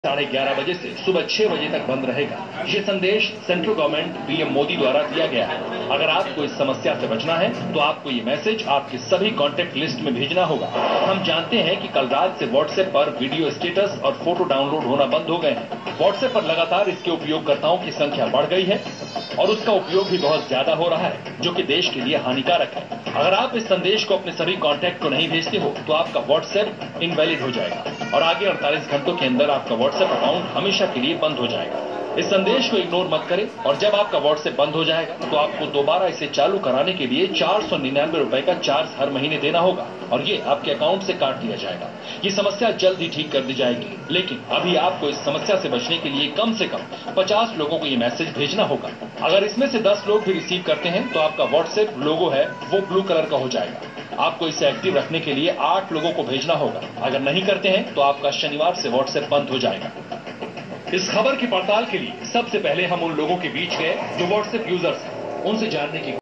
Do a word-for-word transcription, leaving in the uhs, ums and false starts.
साढ़े ग्यारह बजे से सुबह छह बजे तक बंद रहेगा। ये संदेश सेंट्रल गवर्नमेंट पीएम मोदी द्वारा दिया गया है। अगर आपको इस समस्या से बचना है तो आपको ये मैसेज आपके सभी कॉन्टैक्ट लिस्ट में भेजना होगा। हम जानते हैं कि कल रात से व्हाट्सएप पर वीडियो स्टेटस और फोटो डाउनलोड होना बंद हो गए हैं। व्हाट्सएप पर लगातार इसके उपयोगकर्ताओं की संख्या बढ़ गई है और उसका उपयोग भी बहुत ज्यादा हो रहा है, जो कि देश के लिए हानिकारक है। अगर आप इस संदेश को अपने सभी कॉन्टैक्ट को नहीं भेजते हो तो आपका व्हाट्सएप इनवैलिड हो जाएगा और आगे अड़तालीस घंटों के अंदर आपका व्हाट्सएप अकाउंट हमेशा के लिए बंद हो जाएगा। इस संदेश को इग्नोर मत करें और जब आपका व्हाट्सएप बंद हो जाएगा तो आपको दोबारा इसे चालू कराने के लिए चार सौ निन्यानवे रुपए का चार्ज हर महीने देना होगा और ये आपके अकाउंट से काट लिया जाएगा। ये समस्या जल्द ही ठीक कर दी जाएगी, लेकिन अभी आपको इस समस्या से बचने के लिए कम से कम पचास लोगों को ये मैसेज भेजना होगा। अगर इसमें से दस लोग भी रिसीव करते हैं तो आपका व्हाट्सएप लोगो है वो ब्लू कलर का हो जाएगा। आपको इसे एक्टिव रखने के लिए आठ लोगों को भेजना होगा। अगर नहीं करते हैं तो आपका शनिवार से व्हाट्सएप बंद हो जाएगा। इस खबर की पड़ताल के लिए सबसे पहले हम उन लोगों के बीच गए जो व्हाट्सएप यूजर्स हैं, उनसे जानने की